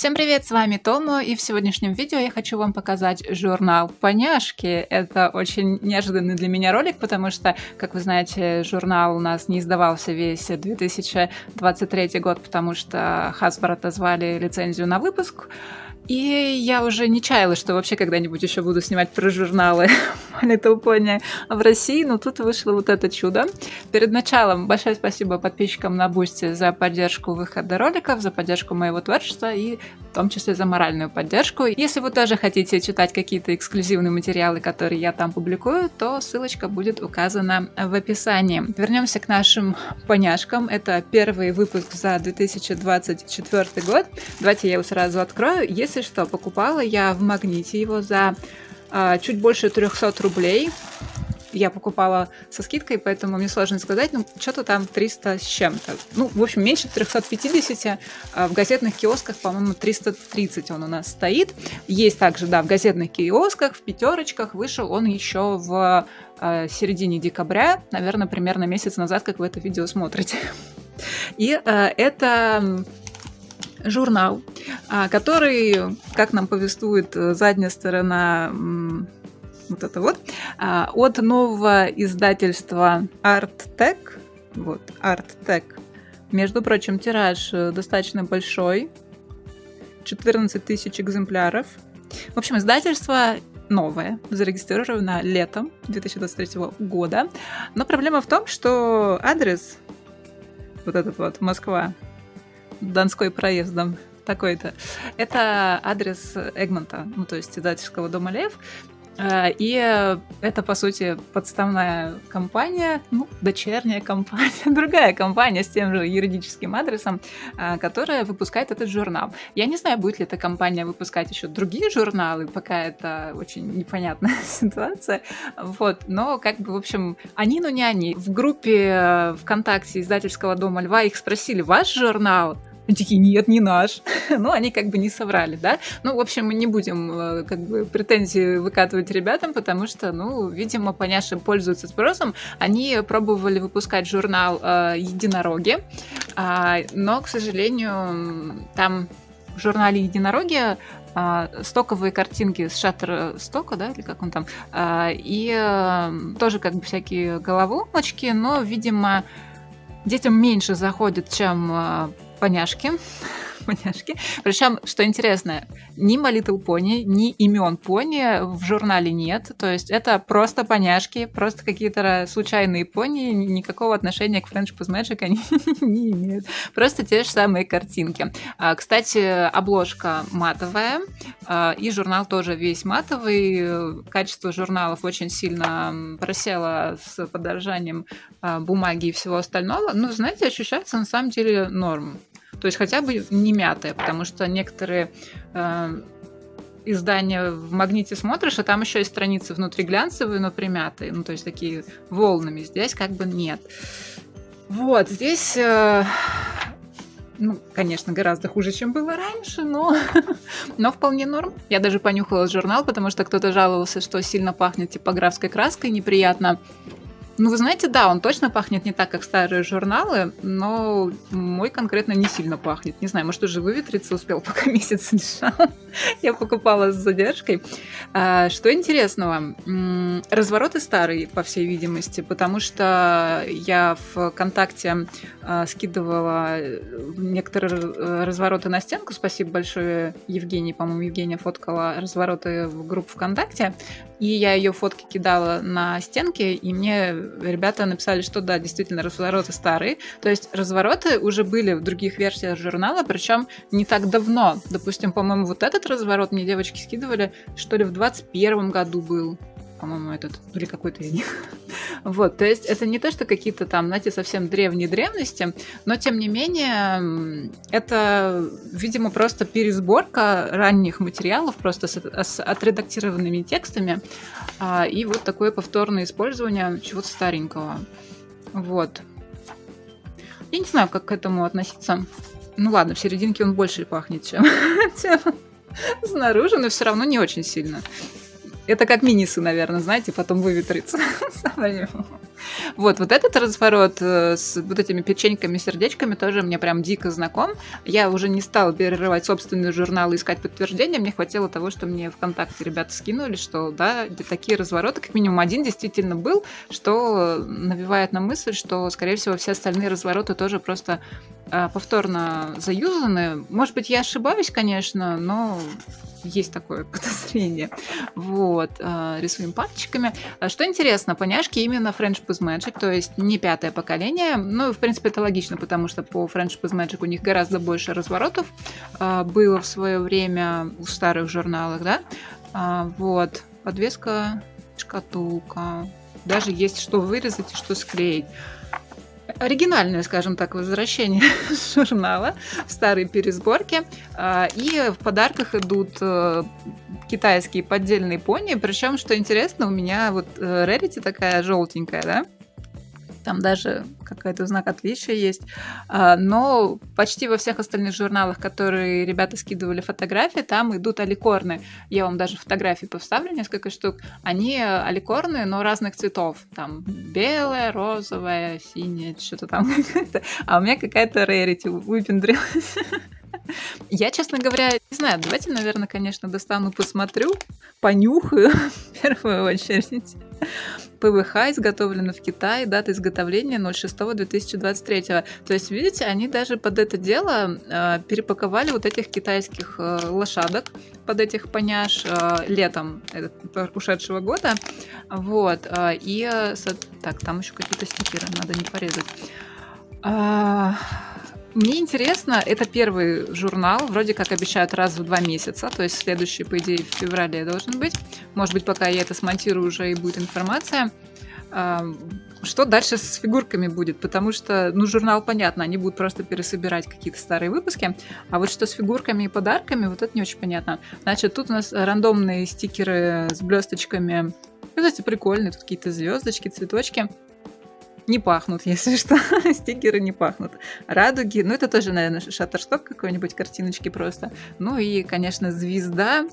Всем привет, с вами Томо, и в сегодняшнем видео я хочу вам показать журнал Поняшки. Это очень неожиданный для меня ролик, потому что, как вы знаете, журнал у нас не издавался весь 2023 год, потому что Hasbro отозвали лицензию на выпуск. И я уже не чаяла, что вообще когда-нибудь еще буду снимать про журналы My Little Pony в России, но тут вышло вот это чудо. Перед началом большое спасибо подписчикам на Бусти за поддержку выхода роликов, за поддержку моего творчества и в том числе за моральную поддержку. Если вы тоже хотите читать какие-то эксклюзивные материалы, которые я там публикую, то ссылочка будет указана в описании. Вернемся к нашим поняшкам. Это первый выпуск за 2024 год. Давайте я его сразу открою. Если что, покупала я в Магните его за чуть больше 300 рублей. Я покупала со скидкой, поэтому мне сложно сказать, ну, что-то там 300 с чем-то. Ну, в общем, меньше 350. В газетных киосках, по-моему, 330 он у нас стоит. Есть также, да, в газетных киосках, в пятерочках. Вышел он еще в середине декабря, наверное, примерно месяц назад, как вы это видео смотрите. И это журнал, который, как нам повествует задняя сторона, вот это вот, от нового издательства Arttech. Вот, Arttech. Между прочим, тираж достаточно большой. 14 тысяч экземпляров. В общем, издательство новое, зарегистрировано летом 2023 года. Но проблема в том, что адрес, вот этот вот, Москва, Донской проездом такой-то. Это адрес Egmont, ну, то есть издательского дома Лев. И это, по сути, подставная компания, ну, дочерняя компания, другая компания с тем же юридическим адресом, которая выпускает этот журнал. Я не знаю, будет ли эта компания выпускать еще другие журналы, пока это очень непонятная ситуация. Вот. Но, как бы, в общем, они, но не они. В группе ВКонтакте издательского дома Льва их спросили: ваш журнал? Они такие: нет, не наш. Ну, они как бы не соврали, да. Ну, в общем, мы не будем как бы претензии выкатывать ребятам, потому что, ну, видимо, поняши пользуются спросом. Они пробовали выпускать журнал «Единороги», но, к сожалению, там в журнале «Единороги» стоковые картинки с Shutterstock, да, или как он там, и тоже как бы всякие головоломочки, но, видимо, детям меньше заходит, чем поняшки. Причем, что интересно, ни My Little Pony, ни имен пони в журнале нет. То есть это просто поняшки, просто какие-то случайные пони, никакого отношения к Friendship is Magic они не имеют. Просто те же самые картинки. Кстати, обложка матовая, и журнал тоже весь матовый. Качество журналов очень сильно просело с подорожанием бумаги и всего остального. Но, знаете, ощущается на самом деле норм. То есть хотя бы не мятая, потому что некоторые издания в Магните смотришь, а там еще и страницы внутри глянцевые, но примятые, ну то есть такие волнами. Здесь как бы нет. Вот, здесь, ну, конечно, гораздо хуже, чем было раньше, но вполне норм. Я даже понюхала журнал, потому что кто-то жаловался, что сильно пахнет типографской краской, неприятно. Ну, вы знаете, да, он точно пахнет не так, как старые журналы, но мой конкретно не сильно пахнет. Не знаю, может, уже выветриться успел, пока месяц лежал. Я покупала с задержкой. Что интересного? Развороты старые, по всей видимости, потому что я в ВКонтакте скидывала некоторые развороты на стенку. Спасибо большое Евгении. По-моему, Евгения фоткала развороты в группу ВКонтакте. И я ее фотки кидала на стенки, и мне ребята написали, что да, действительно, развороты старые. То есть развороты уже были в других версиях журнала, причем не так давно. Допустим, по-моему, вот этот разворот мне девочки скидывали, что ли, в 2021 году был. По-моему, этот, или какой-то из них. Вот, то есть это не то, что какие-то там, знаете, совсем древние древности, но, тем не менее, это, видимо, просто пересборка ранних материалов, просто с отредактированными текстами, и вот такое повторное использование чего-то старенького. Вот. Я не знаю, как к этому относиться. Ну ладно, в серединке он больше пахнет, чем снаружи, но все равно не очень сильно. Это как минисы, наверное, знаете, потом выветрится. Вот этот разворот с вот этими печеньками, сердечками тоже мне прям дико знаком. Я уже не стала перерывать собственный журнал и искать подтверждения. Мне хватило того, что мне ВКонтакте ребята скинули, что да, такие развороты, как минимум один действительно был, что навевает на мысль, что, скорее всего, все остальные развороты тоже просто повторно заюзаны. Может быть, я ошибаюсь, конечно, но есть такое подозрение. Вот. Рисуем пальчиками. Что интересно, поняшки именно Friendship is Magic, то есть не 5-е поколение. Ну, в принципе, это логично, потому что по Friendship is Magic у них гораздо больше разворотов было в свое время в старых журналах, да? Вот. Подвеска, шкатулка. Даже есть что вырезать и что склеить. Оригинальное, скажем так, возвращение журнала в старые пересборки. И в подарках идут китайские поддельные пони. Причем, что интересно, у меня вот Rarity такая желтенькая, да? Там даже какой-то знак отличия есть. Но почти во всех остальных журналах, которые ребята скидывали фотографии, там идут аликорны. Я вам даже фотографии поставлю, несколько штук. Они аликорны, но разных цветов. Там белая, розовая, синяя, что-то там какое-то. А у меня какая-то Rarity выпендрилась. Я, честно говоря, не знаю, давайте, наверное, конечно, достану, посмотрю, понюхаю в первую очередь. ПВХ изготовлено в Китае, дата изготовления 06.2023. То есть, видите, они даже под это дело перепаковали вот этих китайских лошадок, под этих поняш летом ушедшего года. Вот. Так, там еще какие-то стикеры, надо не порезать. Мне интересно, это первый журнал, вроде как обещают раз в 2 месяца, то есть следующий, по идее, в феврале должен быть. Может быть, пока я это смонтирую, уже и будет информация. Что дальше с фигурками будет? Потому что, ну, журнал, понятно, они будут просто пересобирать какие-то старые выпуски, а вот что с фигурками и подарками, вот это не очень понятно. Значит, тут у нас рандомные стикеры с блесточками. Кстати, прикольные, тут какие-то звездочки, цветочки. Не пахнут, если что. Стикеры не пахнут. Радуги. Ну, это тоже, наверное, шаттерсток какой-нибудь, картиночки просто. Ну и, конечно, звезда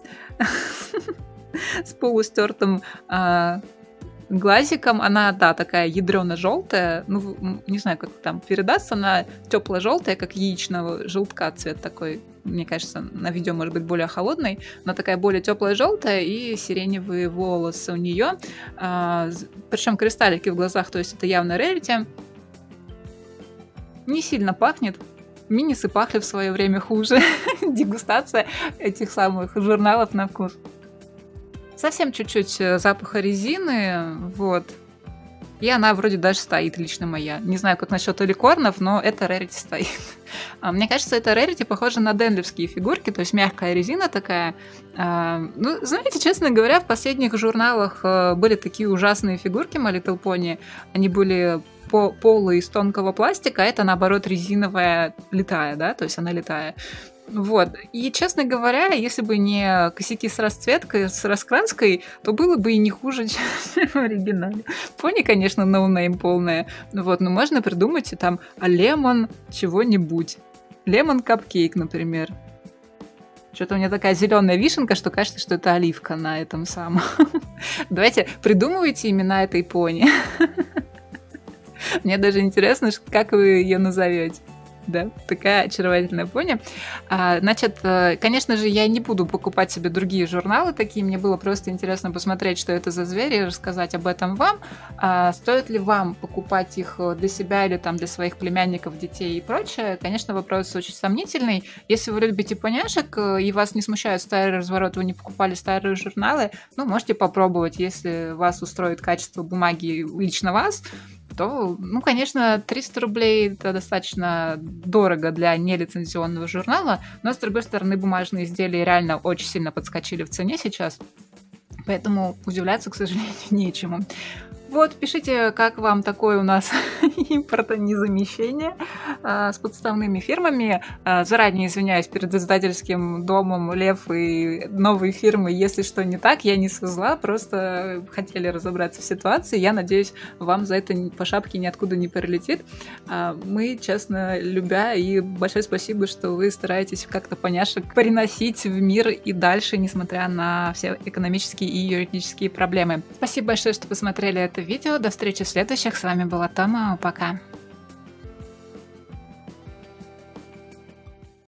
с полустертым глазиком. Она, да, такая ядрено-желтая. Ну, не знаю, как там передастся. Она тепло-желтая, как яичного желтка цвет такой. Мне кажется, на видео может быть более холодной, но такая более теплая желтая и сиреневые волосы у нее. Причем кристаллики в глазах, то есть это явно Rarity. Не сильно пахнет. Минисы пахли в свое время хуже. Дегустация этих самых журналов на вкус. Совсем чуть-чуть запаха резины, вот. И она вроде даже стоит, лично моя. Не знаю, как насчет аликорнов, но это Rarity стоит. Мне кажется, это Rarity похоже на денлевские фигурки, то есть мягкая резина такая. Ну, знаете, честно говоря, в последних журналах были такие ужасные фигурки My Little Pony. Они были полые из тонкого пластика, а это, наоборот, резиновая летая, да, то есть она летая. Вот. И, честно говоря, если бы не косяки с расцветкой, с раскраской, то было бы и не хуже, чем в оригинале. Пони, конечно, ноунейм полная. Вот, но можно придумать и там лемон чего-нибудь. Лемон капкейк, например. Что-то у меня такая зеленая вишенка, что кажется, что это оливка на этом самом. Давайте придумывайте имена этой пони. Мне даже интересно, как вы ее назовете. Да, такая очаровательная пони. Значит, конечно же, я не буду покупать себе другие журналы такие. Мне было просто интересно посмотреть, что это за звери, и рассказать об этом вам. Стоит ли вам покупать их для себя или там для своих племянников, детей и прочее? Конечно, вопрос очень сомнительный. Если вы любите поняшек и вас не смущают старые развороты, вы не покупали старые журналы, ну, можете попробовать, если вас устроит качество бумаги лично вас, то, ну, конечно, 300 рублей это достаточно дорого для нелицензионного журнала, но, с другой стороны, бумажные изделия реально очень сильно подскочили в цене сейчас, поэтому удивляться, к сожалению, нечему. Вот, пишите, как вам такое у нас импортонезамещение с подставными фирмами. Заранее извиняюсь перед издательским домом Лев и новые фирмы, если что не так, я не со зла, просто хотели разобраться в ситуации. Я надеюсь, вам за это по шапке ниоткуда не прилетит. Мы, честно, любя, и большое спасибо, что вы стараетесь как-то поняшек приносить в мир и дальше, несмотря на все экономические и юридические проблемы. Спасибо большое, что посмотрели это это видео. До встречи в следующих. С вами была Тома. Пока.